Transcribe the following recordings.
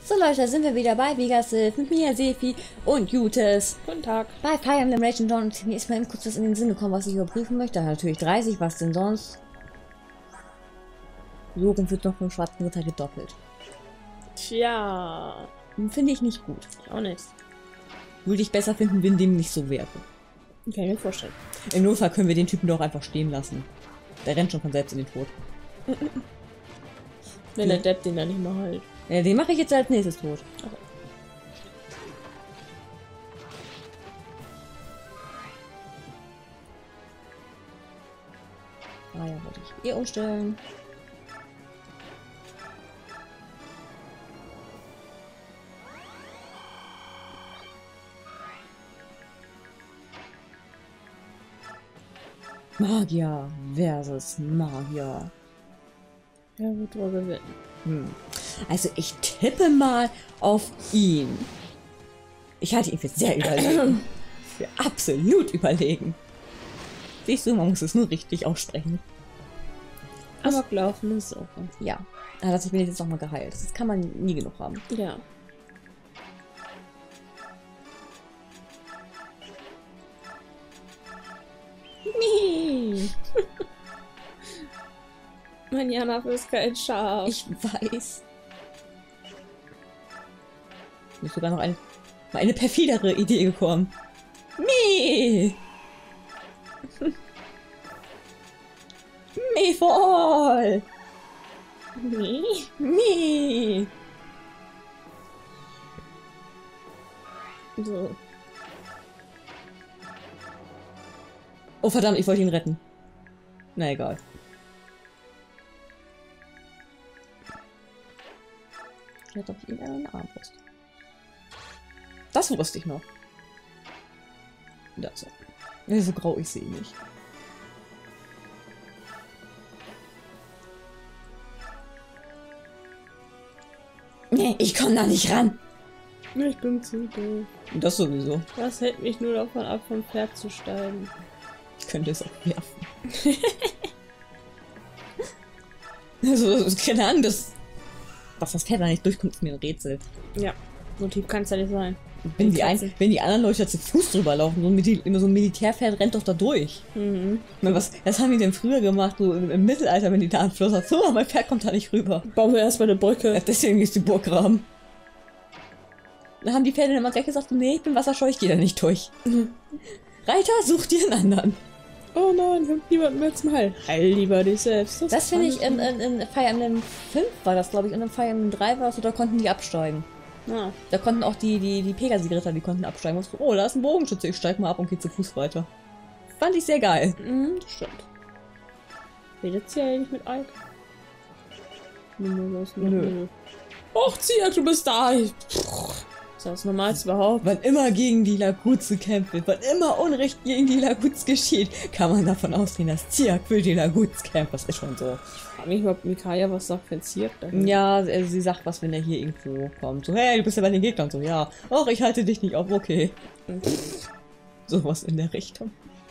So Leute, da sind wir wieder bei Vegasilf mit mir, Sefi und Jutes. Guten Tag. Bei Fire Emblem Raging Dawn, und mir ist mal eben kurz was in den Sinn gekommen, was ich überprüfen möchte. Natürlich 30, was denn sonst? So rum wird noch vom schwarzen Ritter gedoppelt. Tja. Finde ich nicht gut. Auch nicht. Würde ich besser finden, wenn dem nicht so wäre. Kann ich mir vorstellen. Im Notfall können wir den Typen doch einfach stehen lassen. Der rennt schon von selbst in den Tod. Wenn der Depp den dann nicht mehr halt. Ja, den mache ich jetzt als nächstes tot. Okay. Ah ja, wollte ich umstellen. Magier versus Magier. Ja, wird wohl gewinnen. Also ich tippe mal auf ihn. Ich halte ihn für sehr überlegen. Für absolut überlegen. Siehst du, man muss es nur richtig aussprechen. Aber laufen ist auch. Ja, da hat sich mir jetzt nochmal geheilt. Das kann man nie genug haben. Ja. Nee. Mein Janaf ist kein Schaf. Ich weiß. Mir ist sogar noch eine perfidere Idee gekommen. Nee. Me for all. Nee. Me. So. Oh verdammt, ich wollte ihn retten. Na egal. Vielleicht habe ich ihn eine Armbrust. Das wusste ich noch. Das so. Ja, so grau, ich sehe ihn nicht. Nee, ich komme da nicht ran. Ich bin zu doof. Das sowieso. Das hält mich nur davon ab, vom Pferd zu steigen. Ich könnte es auch werfen. Also, keine Ahnung, dass das Pferd da nicht durchkommt, ist mir ein Rätsel. Ja. So tief kann es ja nicht sein. Wenn die anderen Leute da zu Fuß drüber laufen, so ein Militärpferd rennt doch da durch. Mhm. Was haben die denn früher gemacht, so im Mittelalter, wenn die da am Fluss hat? So, mein Pferd kommt da nicht rüber. Bauen wir erstmal eine Brücke. Ja, deswegen ist die Burggraben. Dann haben die Pferde immer gleich gesagt, nee, ich bin wasserscheu, ich gehe da nicht durch. Reiter, such dir einen anderen. Oh nein, wir haben niemanden mehr zum Heil. Heil lieber dich selbst. Das finde ich in Fire Emblem 5 war das, glaube ich, und in Fire Emblem 3 war es, so, da konnten die absteigen. Ah. Da konnten auch die Pegasi-Ritter, die konnten absteigen. So, oh, da ist ein Bogenschütze, ich steig mal ab und geh zu Fuß weiter. Fand ich sehr geil. Mhm, das stimmt. Redet sie ja nicht mit Ike? Nö. Och, Ziak, du bist da! Ist das Normalste überhaupt? Wann immer gegen die Laguz gekämpft wird, wann immer Unrecht gegen die Laguz geschieht, kann man davon ausgehen, dass Ziak für die Laguz kämpft. Das ist schon so. Ich frage mich mal, ob Micaiah was sagt, wenn Ziak da ist. Ja, sie sagt was, wenn er hier irgendwo kommt. So, hey, du bist ja bei den Gegnern. So, ja. Och, ich halte dich nicht auf, okay. Sowas in der Richtung.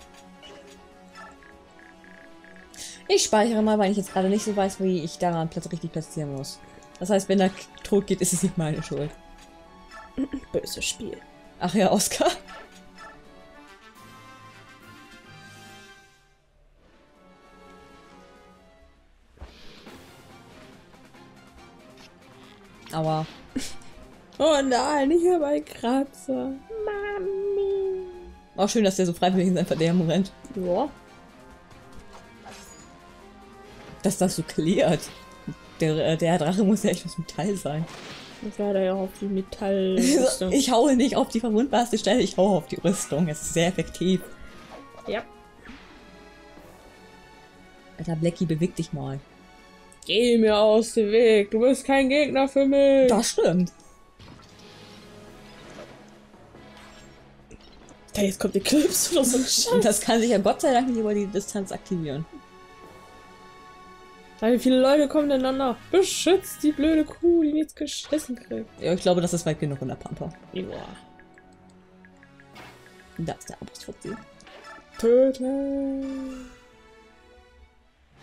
Ich speichere mal, weil ich jetzt gerade nicht so weiß, wie ich daran richtig platzieren muss. Das heißt, wenn er tot geht, ist es nicht meine Schuld. Böses Spiel. Ach ja, Oscar. Aua. Oh nein, ich habe einen Kratzer. Mami. Auch schön, dass der so freiwillig in sein Verderben rennt. Ja. Dass das so klärt. Der Drache muss ja echt aus Metall sein. Ich war da ja auf die Metallrüstung. Ich haue nicht auf die verwundbarste Stelle, ich haue auf die Rüstung. Es ist sehr effektiv. Ja. Alter, Blackie, beweg dich mal. Geh mir aus dem Weg, du bist kein Gegner für mich. Das stimmt. Ja, jetzt kommt Eclipse oder so ein Scheiß. Das kann sich ja Gott sei Dank nicht über die Distanz aktivieren. Wie viele Leute kommen denn dann noch? Beschützt die blöde Kuh, die nichts geschissen kriegt. Ja, ich glaube, das ist weit genug in der Pampa. Ja. Da ist der Armbrustfuzzi. Töten.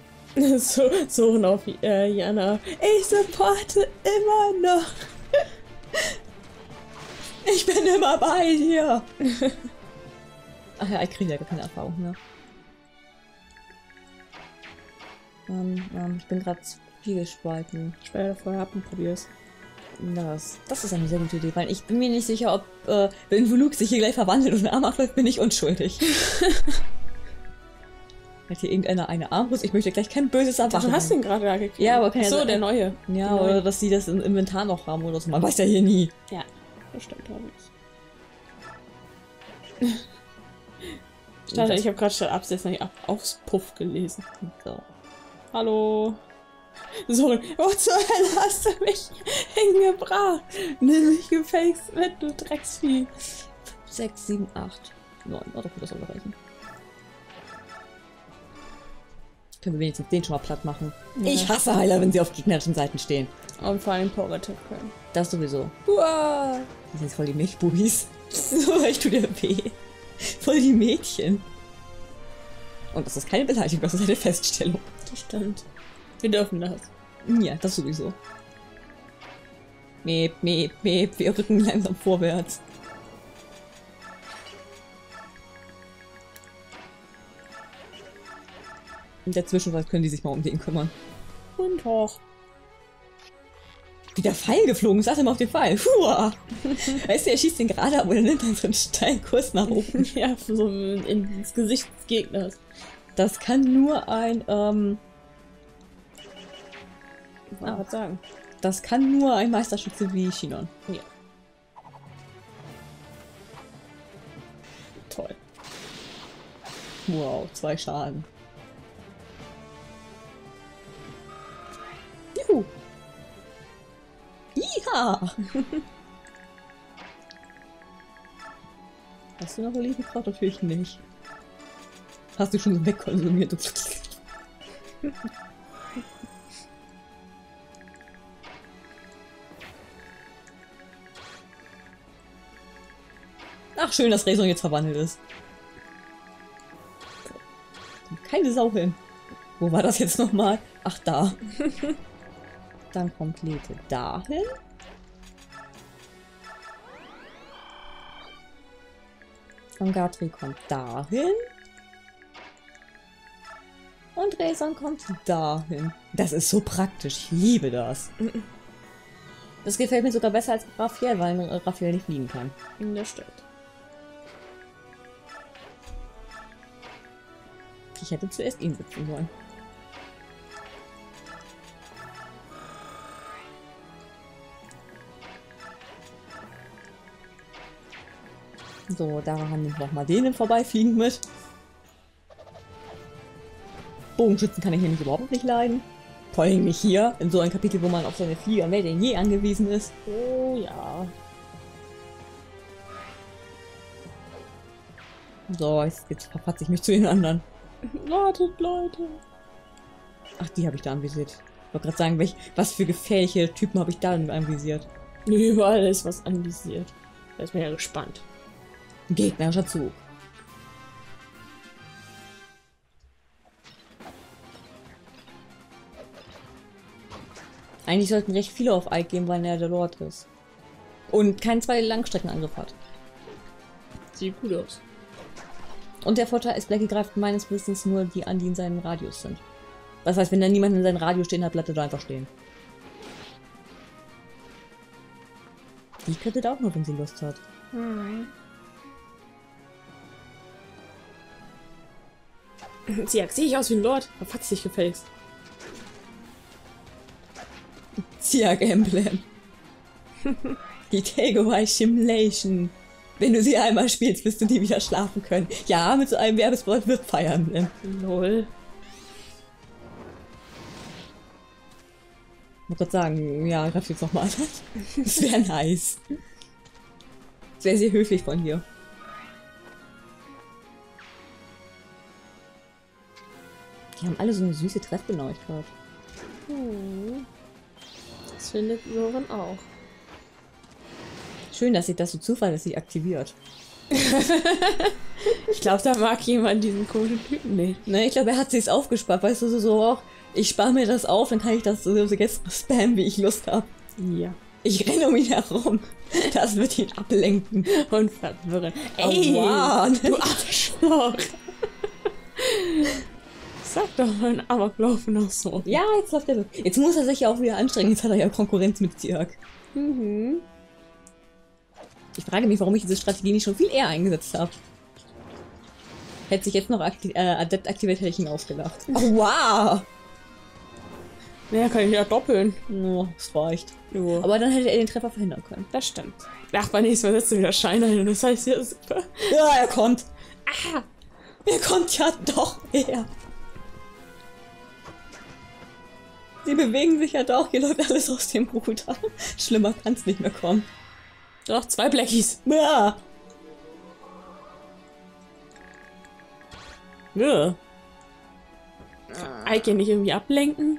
So auf Jana. Ich supporte immer noch. immer bei dir. Ach ja, ich kriege ja gar keine Erfahrung mehr. Ich bin gerade zwiegespalten. Ich werde vorher ab und probier's. Das ist eine sehr gute Idee, weil ich bin mir nicht sicher, ob, wenn Voluk sich hier gleich verwandelt und einen Arm abläuft, bin ich unschuldig. Hat hier irgendeiner eine Armbrust? Ich möchte gleich kein böses Erwachen. Du hast den gerade da gekriegt. Ja, aber kann ja so, sein- der neue. Ja, Der oder neue. dass sie das im Inventar noch haben oder so. Man weiß ja hier nie. Ja, das stimmt auch nicht. Ich habe gerade statt absetzen aufs Puff gelesen. So. Hallo. So, wo zur Hölle hast du mich hingebracht? Nimm mich gefaked mit, du Drecksvieh. 6, 7, 8, 9. Oh, dafür das soll reichen. Können wir wenigstens den schon mal platt machen. Ja. Ich hasse Heiler, wenn sie auf gegnerischen Seiten stehen. Und vor allem Porrative können. Das sowieso. Uah. Das sind voll die Milchbubis. So, ich tue dir weh. Voll die Mädchen. Und das ist keine Beleidigung, das ist eine Feststellung. Das stimmt. Wir dürfen das. Ja, das sowieso. Meep, meep, meep. Wir rücken langsam vorwärts. In der Zwischenzeit können die sich mal um den kümmern. Und hoch. Wie der Pfeil geflogen ist, achte mal auf den Pfeil. Hua! Weißt du, er schießt den gerade ab und er nimmt dann so einen steilen Kurs nach oben. Ja, so ins Gesicht des Gegners. Das kann nur ein, Ich wollte gerade sagen. das kann nur ein Meisterschütze wie Shinon. Ja. Toll. Wow, 2 Schaden. Juhu. Ja! Hast du noch Olivenkraut? Natürlich nicht. Hast du schon wegkonsumiert? Ach, schön, dass Razor jetzt verwandelt ist. Kommt keine Sau hin. Wo war das jetzt nochmal? Ach, da. Dann kommt Lethe dahin. Und Gatri kommt dahin. Und Razor kommt dahin. Das ist so praktisch. Ich liebe das. Das gefällt mir sogar besser als Raphael, weil Raphael nicht fliegen kann. Das stimmt. Ich hätte zuerst ihn sitzen sollen. So, daran nimmt noch mal den Vorbeifliegen mit. Bogenschützen kann ich nämlich überhaupt nicht leiden. Vor allem nicht hier, in so einem Kapitel, wo man auf seine Flieger mehr denn je angewiesen ist. Oh ja. So, jetzt verpatze ich mich zu den anderen. Wartet, Leute. Ach, die habe ich da anvisiert. Ich wollte gerade sagen, was für gefährliche Typen habe ich da anvisiert? Überall ist was anvisiert. Da ist mir ja gespannt. Gegnerischer Zug. Eigentlich sollten recht viele auf Ike gehen, weil er der Lord ist. Und keinen 2 Langstreckenangriff hat. Sieht gut aus. Und der Vorteil ist, Blackie greift meines Wissens nur die an, die in seinem Radius sind. Das heißt, wenn da niemand in seinem Radius stehen hat, bleibt er da einfach stehen. Die krittet auch nur, wenn sie Lust hat. Siak, sehe ich aus wie ein Lord? Verpatzt dich gefälligst. Ziak-Emblem. Die Takeaway Simulation. Wenn du sie einmal spielst, wirst du nie wieder schlafen können. Ja, mit so einem Werbespot wird Fire Emblem. Lol. Ich muss gerade sagen, ja, ich hab's jetzt nochmal. Das wäre nice. Das wäre sehr höflich von dir. Die haben alle so eine süße Treffgenauigkeit. Das findet Soren auch. Schön, dass sich das so zuverlässig aktiviert. Ich glaube, da mag jemand diesen komischen Typen nicht. Ne, ich glaube, er hat sich's aufgespart. Weißt du, so auch, ich spare mir das auf, dann kann ich das so jetzt spammen, wie ich Lust habe. Ja. Ich renne um ihn herum. Das wird ihn ablenken. Und verwirren. Ey, wow. Du Arschloch. Sag doch mal ein Amoklauf noch so. Ja, jetzt läuft er so. Jetzt muss er sich ja auch wieder anstrengen. Jetzt hat er ja Konkurrenz mit Zirk. Mhm. Ich frage mich, warum ich diese Strategie nicht schon viel eher eingesetzt habe. Hätte sich jetzt noch Adept aktiviert, hätte ich ihn ausgelacht. Oh, wow! Ja, kann ich ja doppeln. Oh, das reicht. Jo. Aber dann hätte er den Treffer verhindern können. Das stimmt. Ach, beim nächsten Mal setzt du wieder Schein ein und das heißt ja super. Ja, er kommt. Ah! Er kommt ja doch her. Sie bewegen sich ja doch. Hier läuft alles aus dem Ruder. Schlimmer kann es nicht mehr kommen. Doch, 2 Blackies. Ja. Ja. Ike nicht irgendwie ablenken?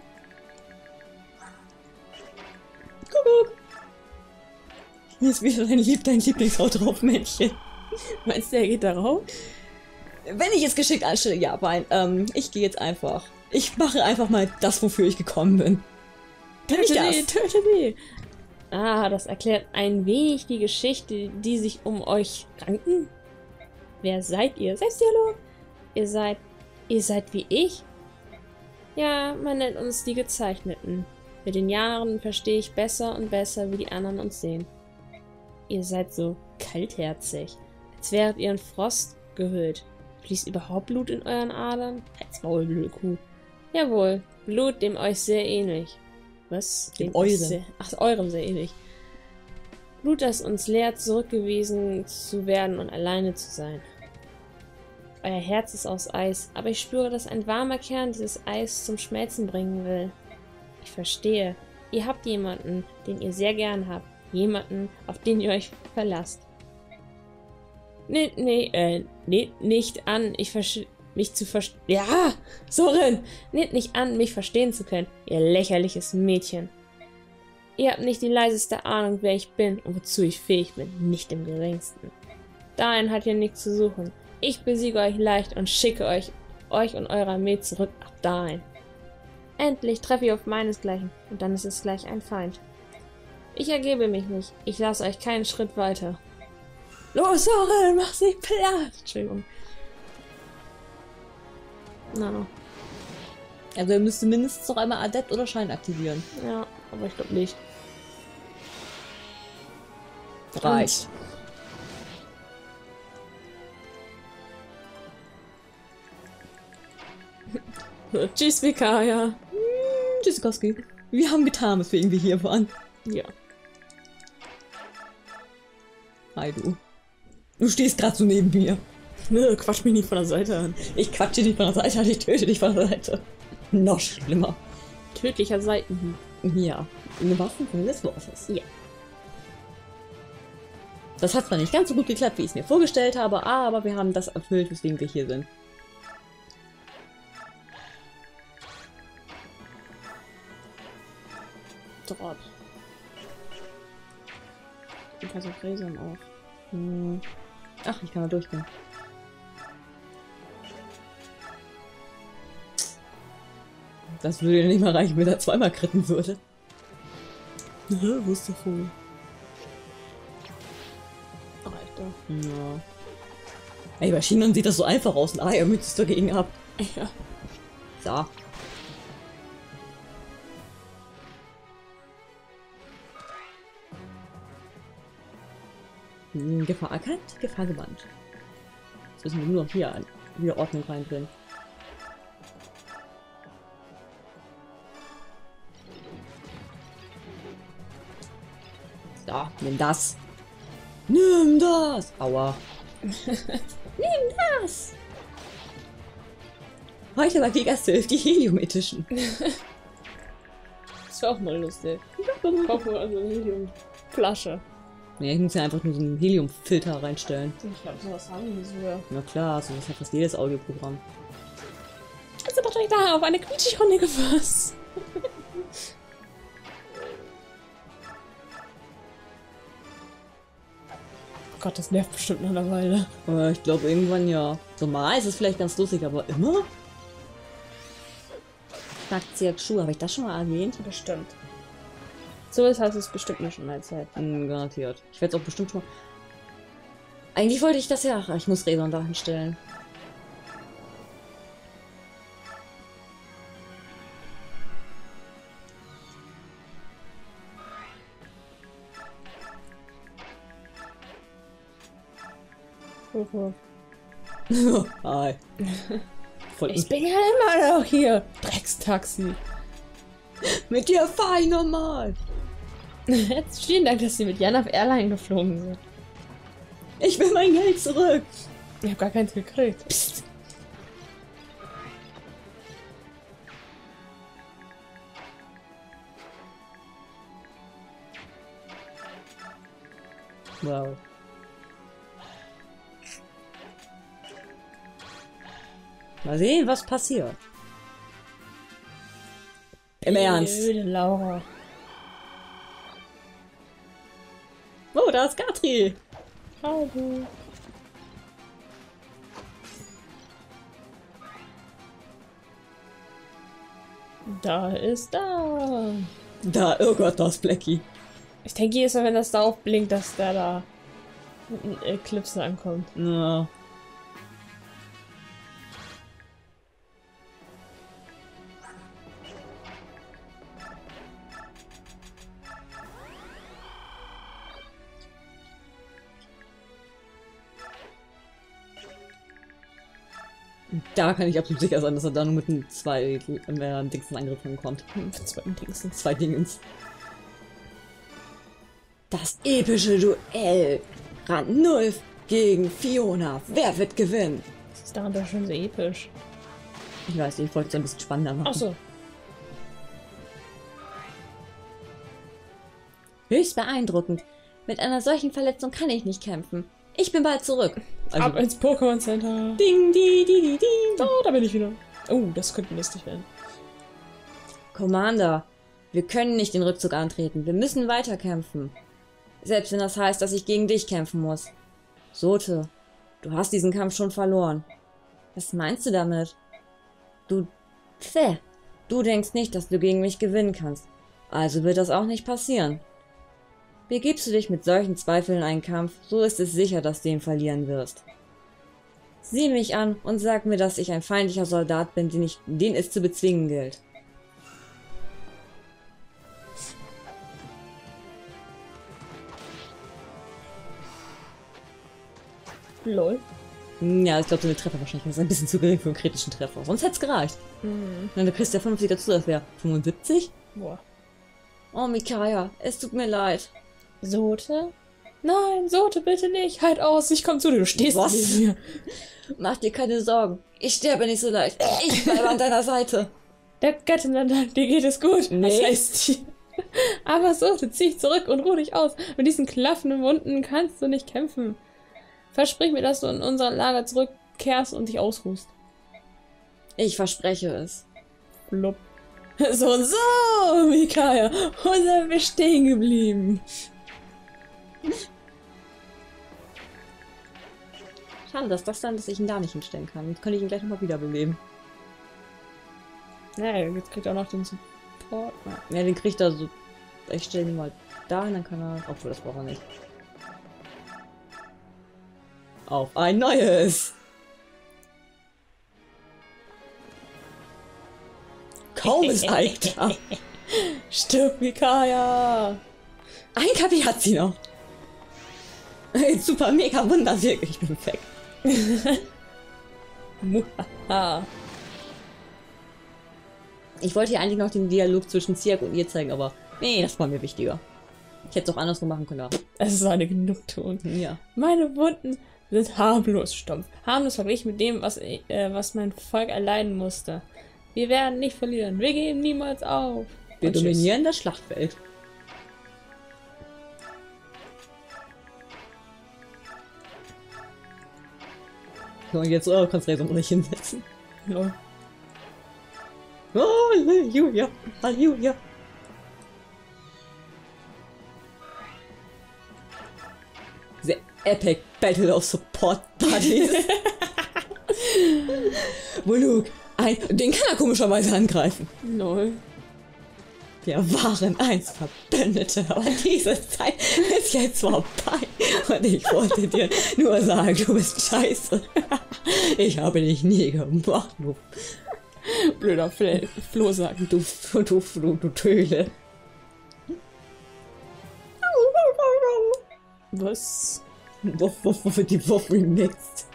Kuckuck. Hier ist wieder dein Lieblingshaut drauf, Männchen. Meinst du, er geht darauf? Wenn ich es geschickt anstelle, ja, nein. Ich gehe jetzt einfach. Ich mache einfach mal das, wofür ich gekommen bin. Töte die. Ah, das erklärt ein wenig die Geschichte, die sich um euch ranken. Wer seid ihr? Selbstdialog? Ihr seid wie ich? Ja, man nennt uns die Gezeichneten. Mit den Jahren verstehe ich besser und besser, wie die anderen uns sehen. Ihr seid so kaltherzig, als wäret ihr in Frost gehüllt. Fließt überhaupt Blut in euren Adern? Halt's Maul, blöde Kuh. Jawohl, Blut, dem euch sehr ähnlich. Was? Dem eurem. Eurem sehr ähnlich. Blut, das uns lehrt, zurückgewiesen zu werden und alleine zu sein. Euer Herz ist aus Eis, aber ich spüre, dass ein warmer Kern dieses Eis zum Schmelzen bringen will. Ich verstehe. Ihr habt jemanden, den ihr sehr gern habt. Jemanden, auf den ihr euch verlasst. Nicht an, Ja, Soren! Nehmt nicht an, mich verstehen zu können, ihr lächerliches Mädchen. Ihr habt nicht die leiseste Ahnung, wer ich bin und wozu ich fähig bin, nicht im geringsten. Darin hat ihr nichts zu suchen. Ich besiege euch leicht und schicke euch und eurer Armee zurück nach Dain. Endlich treffe ich auf meinesgleichen und dann ist es gleich ein Feind. Ich ergebe mich nicht. Ich lasse euch keinen Schritt weiter. Los, Soren, mach sie platt! Entschuldigung. Na. Also er müsste mindestens noch einmal Adept oder Schein aktivieren. Ja, aber ich glaube nicht. Reicht. Tschüss, Vikaya. Tschüssikowski. Wir haben getan, weswegen wir hier waren. Ja. Hi, du. Du stehst gerade so neben mir. Quatsch mich nicht von der Seite an. Ich quatsche dich von der Seite an, ich töte dich von der Seite. Noch schlimmer. Tödlicher Seitenhieb. Ja. Eine Waffe des Wortes. Ja. Das hat zwar nicht ganz so gut geklappt, wie ich es mir vorgestellt habe, aber wir haben das erfüllt, weswegen wir hier sind. Draht. Ich passe auf Gräsern auf. Ach, ich kann da durchgehen. Das würde ja nicht mal reichen, wenn er zweimal kritten würde. Wo ist der Vogel? Alter. Ja. Ey, bei Schienen sieht das so einfach aus. Ah, ihr müsst es dagegen ab. Ja. So. Gefahr erkannt, Gefahr gebannt. Jetzt müssen wir nur noch hier wieder Ordnung reinbringen. So, nimm das. Nimm das! Aua. Nimm das! Heute war die erste die Helium Edition. Das wäre auch mal lustig. Ich kaufe also eine Heliumflasche. Ja, ich muss ja einfach nur so einen Heliumfilter reinstellen. Ich glaube, sowas haben die sogar. Na klar, so das hat fast jedes Audioprogramm. Ist aber direkt da auf eine Quietschrunde gefasst. Oh Gott, das nervt bestimmt nach einer Weile. Ich glaube irgendwann ja. So mal ist es vielleicht ganz lustig, aber immer? Sagt Zirk Schuh, habe ich das schon mal erwähnt? Bestimmt. So ist hast du es bestimmt nicht schon mal Zeit. Garantiert. Ich werde es auch bestimmt schon mal... Eigentlich wollte ich das ja... Ach, ich muss Reson dahin stellen. Hi. Ich bin ja immer noch hier. Dreckstaxi. Mit dir fahr ich normal. Jetzt vielen Dank, dass Sie mit Jan auf Airline geflogen sind. Ich will mein Geld zurück. Ich habe gar keins gekriegt. Psst. Wow. Mal sehen, was passiert. Im Ernst. Öde Laura. Oh, da ist Gatri. Hallo. Da ist da. Da, oh Gott, da ist Blackie. Ich denke jedes Mal, wenn das da aufblinkt, dass da ein Eclipse ankommt. Ja. Da kann ich absolut sicher sein, dass er da nur mit einem zwei Dingsen angegriffen kommt. Mit zwei Dingsen. Zwei Dingens. Das epische Duell. Randulf gegen Fiona. Wer wird gewinnen? Das ist daran doch schon so episch. Ich weiß nicht, ich wollte es ein bisschen spannender machen. Ach so. Höchst beeindruckend. Mit einer solchen Verletzung kann ich nicht kämpfen. Ich bin bald zurück. Also, Ab ins Pokémon Center. ding, di, di, di, ding. Oh, da bin ich wieder. Oh, das könnte lustig werden. Commander, wir können nicht den Rückzug antreten. Wir müssen weiterkämpfen. Selbst wenn das heißt, dass ich gegen dich kämpfen muss. Sote, du hast diesen Kampf schon verloren. Was meinst du damit? Du denkst nicht, dass du gegen mich gewinnen kannst. Also wird das auch nicht passieren. Begibst du dich mit solchen Zweifeln in einen Kampf, so ist es sicher, dass du ihn verlieren wirst. Sieh mich an und sag mir, dass ich ein feindlicher Soldat bin, den es zu bezwingen gilt. Lol. Ja, ich glaube, so eine Treffer wahrscheinlich ist ein bisschen zu gering für einen kritischen Treffer. Sonst hätte es gereicht. Dann du kriegst ja 50 dazu, das wäre 75. Boah. Oh, Micaiah, es tut mir leid. Sote? Nein, Sote, bitte nicht. Halt aus, ich komm zu dir. Du stehst Was? neben mir. Mach dir keine Sorgen. Ich sterbe nicht so leicht. Ich bleibe an deiner Seite. Der Göttinländer, dir geht es gut. Nee. Was heißt die? Aber Sote, zieh dich zurück und ruh dich aus. Mit diesen klaffenden Wunden kannst du nicht kämpfen. Versprich mir, dass du in unser Lager zurückkehrst und dich ausruhst. Ich verspreche es. Blub. So, Micaiah. Wo sind wir stehen geblieben? Schade, dass ich ihn da nicht hinstellen kann. Jetzt könnte ich ihn gleich nochmal wiederbeleben. Ja, jetzt kriegt er auch noch den Support. Ja, den kriegt er so. Ich stelle ihn mal dahin, dann kann er. Obwohl, das braucht er nicht. Auf ein neues! Kaum ist Ike da. Stirb, Micaiah! Ein Kapi hat sie noch. Super, mega wunderwirklich. Ich bin weg. Muhaha. Ich wollte hier eigentlich noch den Dialog zwischen Ziak und ihr zeigen, aber nee, das war mir wichtiger. Ich hätte es auch andersrum machen können. Aber Es ist eine Genugtuung. ja. Meine Wunden sind harmlos stumpf. Harmlos verglichen mit dem, was mein Volk erleiden musste. Wir werden nicht verlieren. Wir geben niemals auf. Wir Und tschüss. dominieren das Schlachtfeld. So, und jetzt kannst du Reson nicht hinsetzen. Lol. Oh, Halleluja, Halleluja. The Epic Battle of Support Buddies. Voluk, den kann er komischerweise angreifen. Lol. Wir waren einst Verbündete, aber diese Zeit ist jetzt vorbei. Und ich wollte dir nur sagen, du bist scheiße. Ich habe dich nie gemacht, du Blöder Flohsack. du Töle. Was? Wuff, die Wuff remixed.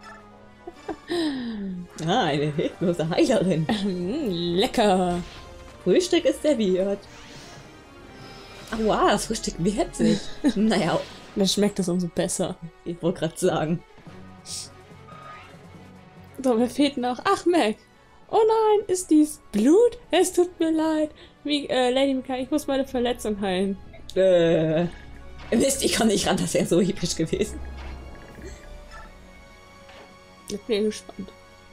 Ah, eine hilflose Heilerin. Lecker. Frühstück ist serviert. Aua, das Frühstück wird sich. Naja, Dann schmeckt es umso besser. ich wollte gerade sagen. So, mir fehlt noch. Ach, Mac. Oh nein, ist dies Blut? Es tut mir leid. Lady Mika, ich muss meine Verletzung heilen. Mist, ich komme nicht ran, das wäre so episch gewesen. Ich bin gespannt.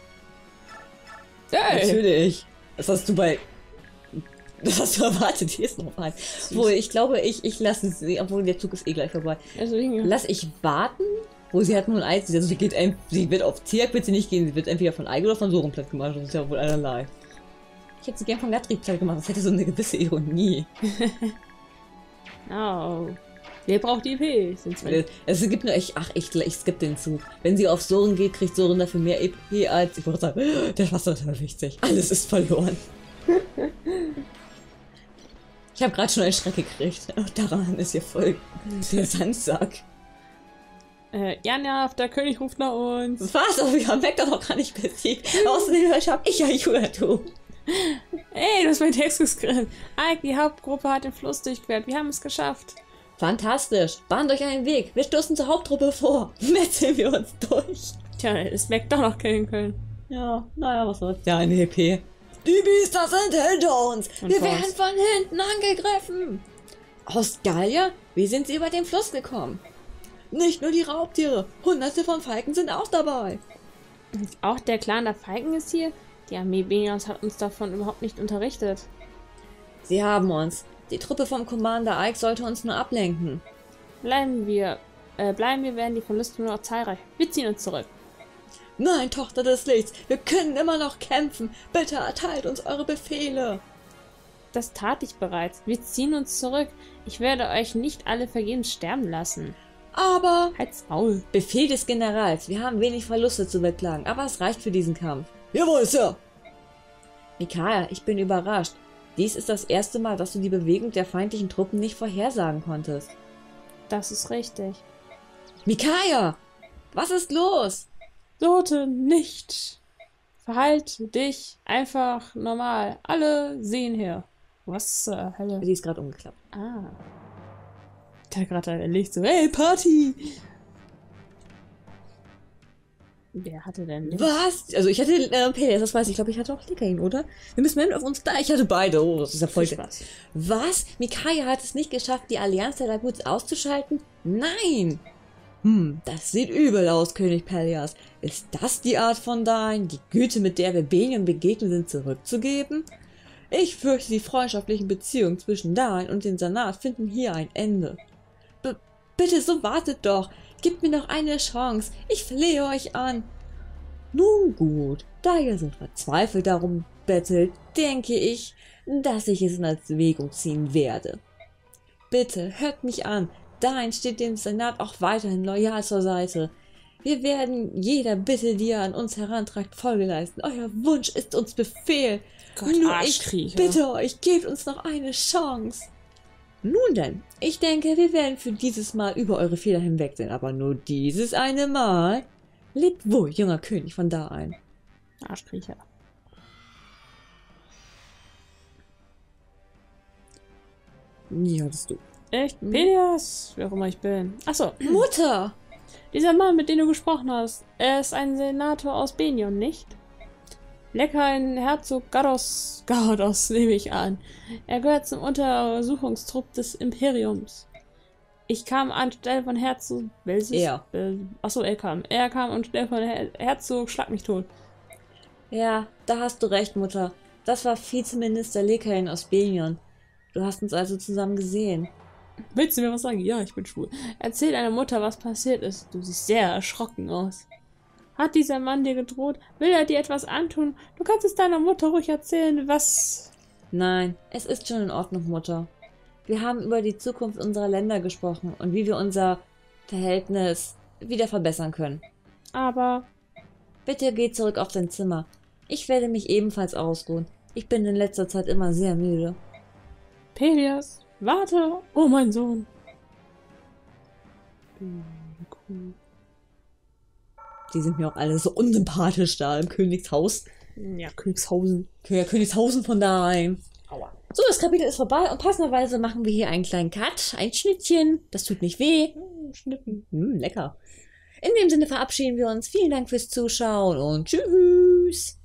Hey! Natürlich. Das hast du erwartet, hier ist noch ein. Wo ich glaube, ich lasse sie, obwohl der Zug ist eh gleich vorbei. Also, Lass ich warten, wo sie hat nun eins, also sie wird auf Tierk, wird sie nicht gehen, sie wird entweder von Eike oder von Sorum platt gemacht, das ist ja wohl einerlei. Ich hätte sie gern von Gatrik platt gemacht, das hätte so eine gewisse Ironie. Oh. Wer braucht die EP? Es gibt nur echt, ich skippe den Zug. Wenn sie auf Soren geht, kriegt Soren dafür mehr EP als, ich wollte sagen, der Wasser ist aber wichtig. Alles ist verloren. Ich habe gerade schon einen Schreck gekriegt. Auch daran ist hier voll der Sandsack. Janja, der König ruft nach uns. Was? Aber wir haben Vector noch gar nicht besiegt. Außerdem hab ich ja Juatu. Ey, du hast meinen Text gescreen. Ike, die Hauptgruppe hat den Fluss durchquert. Wir haben es geschafft. Fantastisch. Bahnt euch einen Weg. Wir stoßen zur Haupttruppe vor. Metzeln wir uns durch. Tja, ist Mac doch noch killen können. Ja, naja, was soll's. Ja, eine EP. Die Biester sind hinter uns. Wir werden von hinten angegriffen. Aus Gallia? Wie sind sie über den Fluss gekommen? Nicht nur die Raubtiere. Hunderte von Falken sind auch dabei. Und auch der Clan der Falken ist hier? Die Armee Benios hat uns davon überhaupt nicht unterrichtet. Sie haben uns. Die Truppe vom Commander Ike sollte uns nur ablenken. Bleiben wir, werden die Verluste nur noch zahlreich. Wir ziehen uns zurück. Nein, Tochter des Lichts, wir können immer noch kämpfen. Bitte erteilt uns eure Befehle. Das tat ich bereits. Wir ziehen uns zurück. Ich werde euch nicht alle vergebens sterben lassen. Aber... Halt's Maul. Befehl des Generals. Wir haben wenig Verluste zu beklagen, aber es reicht für diesen Kampf. Jawohl, Sir. Mikaia, ich bin überrascht. Dies ist das erste Mal, dass du die Bewegung der feindlichen Truppen nicht vorhersagen konntest. Das ist richtig. Mikaia! Was ist los? Sorte nicht. Verhalte dich einfach normal. Alle sehen her. Was zur Hölle? Die ist gerade umgeklappt. Ah. Der hat gerade erlegt so, hey, Party! Wer hatte denn nicht? Was? Also ich hatte PDS, das weiß ich. Ich glaube, ich hatte auch Likain, oder? Wir müssen auf uns da. Ich hatte beide. Oh, das ist ja voll Spaß. Was? Mikaia hat es nicht geschafft, die Allianz der Laguts auszuschalten? Nein! Das sieht übel aus, König Pelias. Ist das die Art von Dain, die Güte, mit der wir Benion begegnet sind, zurückzugeben? Ich fürchte, die freundschaftlichen Beziehungen zwischen Dain und dem Senat finden hier ein Ende. Bitte, so wartet doch. Gebt mir noch eine Chance. Ich flehe euch an. Nun gut, da ihr so verzweifelt darum bettelt, denke ich, dass ich es in Erwägung ziehen werde. Bitte, hört mich an. Dain steht dem Senat auch weiterhin loyal zur Seite. Wir werden jeder Bitte, die ihr an uns herantragt, Folge leisten. Euer Wunsch ist uns Befehl. Gott, Nur ich bitte euch, gebt uns noch eine Chance. Nun denn, ich denke, wir werden für dieses Mal über eure Fehler hinwegsehen, aber nur dieses eine Mal. Lebt wohl, junger König von Dain. Arschkriecher. Nie hattest du. Echt? Pelias? Wer auch immer ich bin. Achso. Mutter! Dieser Mann, mit dem du gesprochen hast, er ist ein Senator aus Benion, nicht? Lecker ein Herzog Gardos, nehme ich an. Er gehört zum Untersuchungstrupp des Imperiums. Ich kam anstelle von Herzog... Er. Achso, er kam. Er kam anstelle von Herzog Schlag mich tot. Ja, da hast du recht, Mutter. Das war Vizeminister Lekain aus Benion. Du hast uns also zusammen gesehen. Willst du mir was sagen? Ja, ich bin schwul. Erzähl deiner Mutter, was passiert ist. Du siehst sehr erschrocken aus. Hat dieser Mann dir gedroht? Will er dir etwas antun? Du kannst es deiner Mutter ruhig erzählen, was... Nein, es ist schon in Ordnung, Mutter. Wir haben über die Zukunft unserer Länder gesprochen und wie wir unser Verhältnis wieder verbessern können. Aber Bitte geh zurück auf dein Zimmer. Ich werde mich ebenfalls ausruhen. Ich bin in letzter Zeit immer sehr müde. Pelias, warte! Oh, mein Sohn! Die sind mir auch alle so unsympathisch da im Königshaus. Ja, Königshausen. Ja, Königshausen von daheim. Aua. So, das Kapitel ist vorbei und passenderweise machen wir hier einen kleinen Cut, ein Schnittchen. Das tut nicht weh. Schnippen. Lecker. In dem Sinne verabschieden wir uns. Vielen Dank fürs Zuschauen und tschüss.